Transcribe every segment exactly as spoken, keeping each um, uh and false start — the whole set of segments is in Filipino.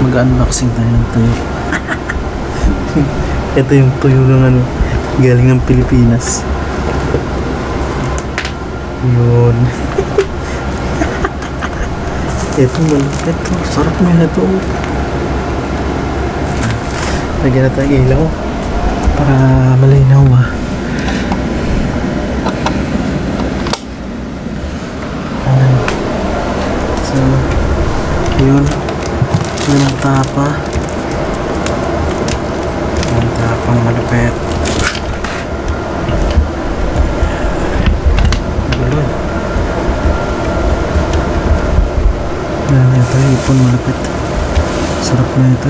Mag-unboxing tayo ng tuyo. Ito yung tuyo ng ano, galing ng Pilipinas. Yun. Ito malapit. Ito, sarap nyo ito. Lagyan natin ang ilaw para malinaw ah. So, yun. Yun ang tapa. Ang tapang malapit. Balon. Yan, ito yung ipon malapit. Sarap na ito.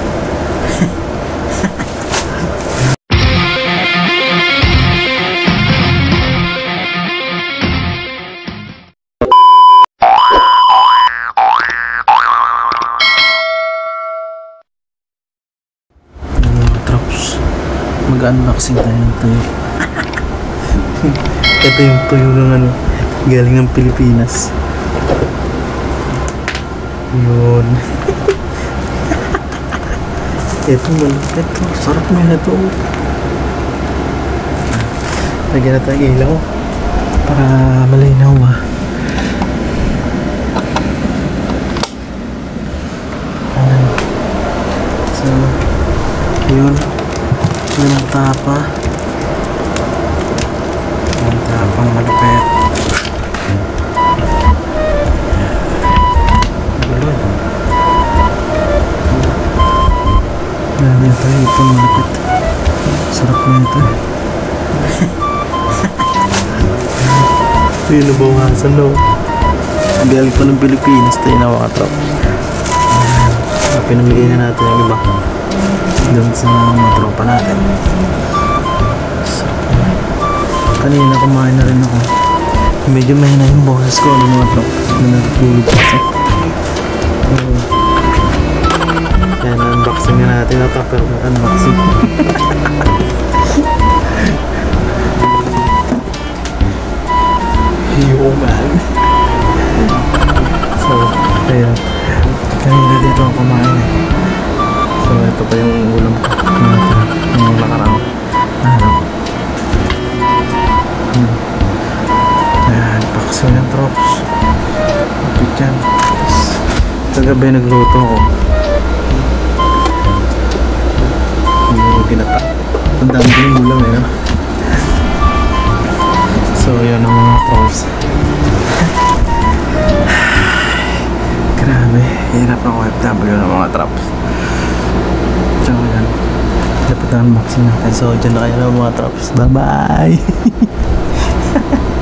Mag-unboxing tayo ng tuyo. Ito yung tuyo ng ano, galing ng Pilipinas. Yun. Ito malapit. Ito, sarap nyo ito. Lagyan natin ang ilaw para malinaw ah. So, yun. Yun ang tapa. Ang tapang malapit. Balon. Yan, ito yung ipon malapit. Sarap na ito. Ito yung nabawasan no. Galing pa ng Pilipinas tayo na mga trop. Pinamigay na natin yung iba doon sa mga tropa natin. So, kanina kumain na rin ako. Medyo mahina yung boses ko ng mga tropa na nagtulog kasi. Uh, yan, unboxing na natin ito pero unboxing. Yo man. So, ayan. Kanina dito ako kumain eh. So, ito pa yung ulam ko. Yung nakarang araw. Hmm. Ayan, pakso yung trops. Ito dyan. Kagabi nagluto ko. Yung ginata. Ang dami ko yung ulam eh. No? So, yun ang mga trops. Grabe, hirap ng O F W ng mga traps. So yan, dapat na unboxing natin. So dyan na kayo ng mga traps. Bye bye.